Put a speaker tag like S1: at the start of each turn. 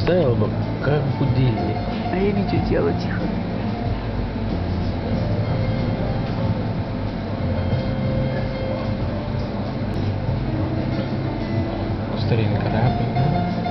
S1: Стоял бы как будильник.
S2: А я видео делаю тихо.
S1: Старинный корабль.